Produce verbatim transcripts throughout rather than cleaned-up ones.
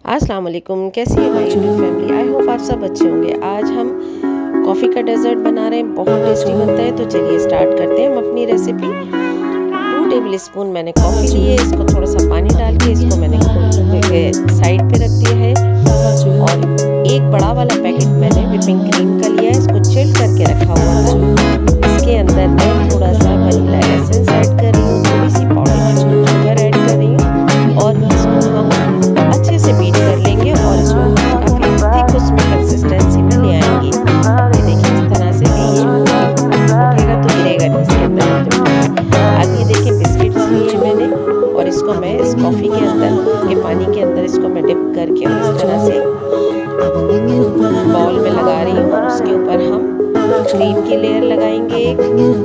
अस्सलाम वालेकुम, कैसी है my YouTube family. I hope आप सब अच्छे होंगे। आज हम कॉफ़ी का डेजर्ट बना रहे हैं, बहुत टेस्टी बनता है। तो चलिए स्टार्ट करते हैं हम अपनी रेसिपी। टू टेबल स्पून मैंने कॉफ़ी ली है, इसको थोड़ा सा पानी डाल के इसको मैंने साइड पे रख दिया है। और एक बड़ा वाला पैकेट मैंने विपिंग क्रीम का लिया है, इसको चिल करके रखा हुआ था। इसके अंदर मैं थोड़ा सा वनीला एसेंस ऐड कर रही हूँ, थोड़ी सी पाउडर शुगर ऐड कर रही हूँ और इसको हम अच्छे से बीट कर लेंगे और इसको काफ़ी थिक उसमें कंसिस्टेंसी में ले आएंगे। ये देखिए इस तरह से उठेगा तो गिरेगा नहीं इसके अंदर। आगे देखिए बिस्किट्स लिए मैंने और इसको मैं इस कॉफ़ी के अंदर के पानी के अंदर इसको मैं डिप करके और इस तरह से बाउल में लगा रही हूँ। और उसके ऊपर हम क्रीम की लेयर लगाएंगे एक,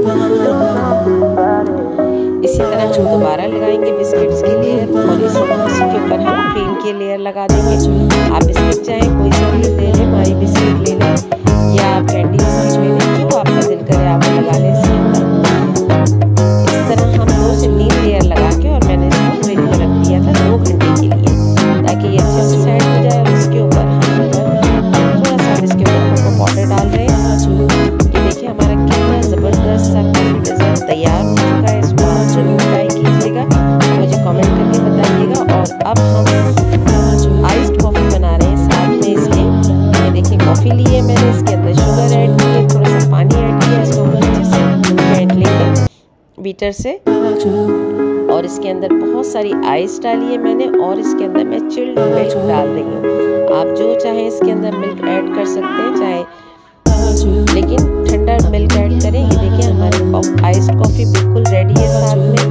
इसी तरह हम दोबारा लगाएंगे बिस्किट्स की लेयर और इसी के ऊपर हम क्रीम की लेयर लगा देंगे। आप बिस्किट चाहे कोई सा भी ले लें, हमारी बिस्किट ले लें या आप कैंडी बिस्किट ले लें, जो आपका दिल करे आप लगा लें इसके अंदर। इस तरह हम दो से तीन लेयर लगा के और मैंने इसको फ्रिज में रख दिया था दो घंटे के लिए, ताकि ये अच्छे से सेट हो जाए। और उसके ऊपर हम थोड़ा सा इसके ऊपर कोको पाउडर डाल रहे हैं। ये देखिए हमारा कितना ज़बरदस्त सा कॉफ़ी डेजर्ट तैयार हो चुका है। इसको आप जरूर ट्राई कीजिएगा, मुझे कमेंट करके बताइएगा। और अब हम आइस्ड कॉफ़ी बना रहे हैं साथ में इसके। ये देखिए कॉफ़ी ली है मैंने, इसके अंदर शुगर ऐड की है, थोड़ा सा पानी ऐड किया, इसको अच्छे से फेंट लेंगे बीटर से। और इसके अंदर बहुत सारी आइस डाली है मैंने और इसके अंदर मैं चिल्ड मिल्क डाल रही हूँ। आप जो चाहें इसके अंदर मिल्क ऐड कर सकते हैं, चाहे लेकिन ठंडा मिल्क ऐड करें। ये देखिए हमारी आइस्ड कॉफ़ी बिल्कुल रेडी है साथ में।